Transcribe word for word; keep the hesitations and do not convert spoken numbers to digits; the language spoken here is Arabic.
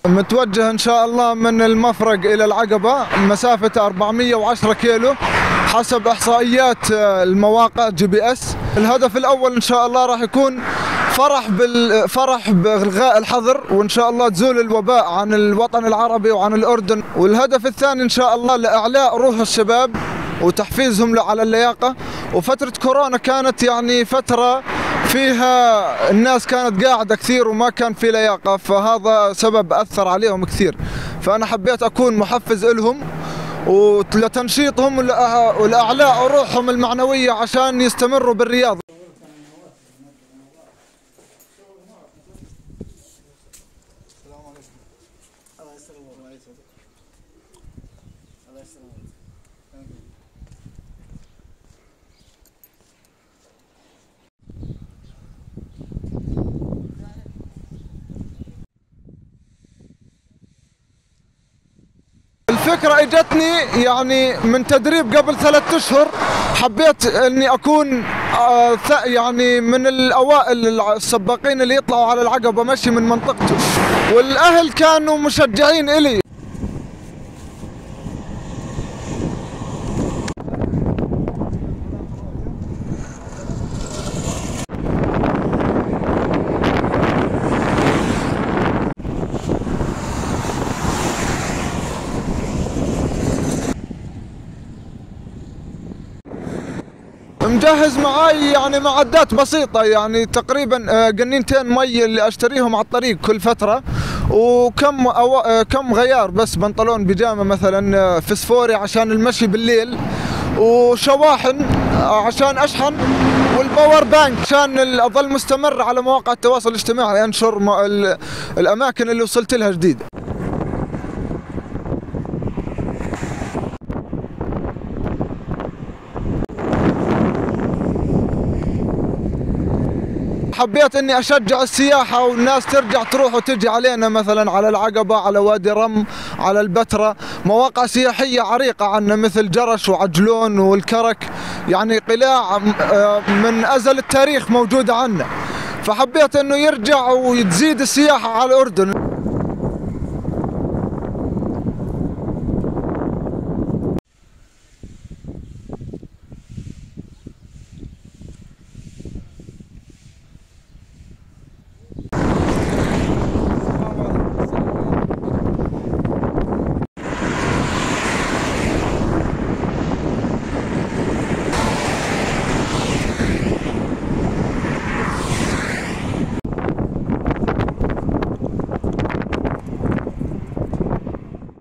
متوجه إن شاء الله من المفرق إلى العقبة، مسافة أربعمئة وعشرة كيلو حسب إحصائيات المواقع جي بي إس. الهدف الأول إن شاء الله راح يكون فرح بالفرح بإلغاء الحظر، وإن شاء الله تزول الوباء عن الوطن العربي وعن الأردن. والهدف الثاني إن شاء الله لإعلاء روح الشباب وتحفيزهم على اللياقة. وفترة كورونا كانت يعني فترة فيها الناس كانت قاعدة كثير وما كان في لياقة، فهذا سبب أثر عليهم كثير. فأنا حبيت أكون محفز لهم ولتنشيطهم ولإعلاء روحهم المعنوية عشان يستمروا بالرياضة. الفكرة اجتني يعني من تدريب قبل ثلاثة اشهر، حبيت اني اكون يعني من الاوائل السباقين اللي يطلعوا على العقبة مشي من منطقته، والاهل كانوا مشجعين الي. مجهز معاي يعني معدات بسيطة، يعني تقريبا قنينتين مي اللي اشتريهم على الطريق كل فترة، وكم أو... كم غيار بس بنطلون بيجامة مثلا فسفوري عشان المشي بالليل، وشواحن عشان اشحن، والباور بانك عشان اظل مستمر على مواقع التواصل الاجتماعي انشر الاماكن اللي وصلت لها جديدة. حبيت اني اشجع السياحة والناس ترجع تروح وتجي علينا، مثلا على العقبة، على وادي رم، على البتراء، مواقع سياحية عريقة عنا مثل جرش وعجلون والكرك، يعني قلاع من ازل التاريخ موجودة عنا. فحبيت انه يرجع وتزيد السياحة على الاردن.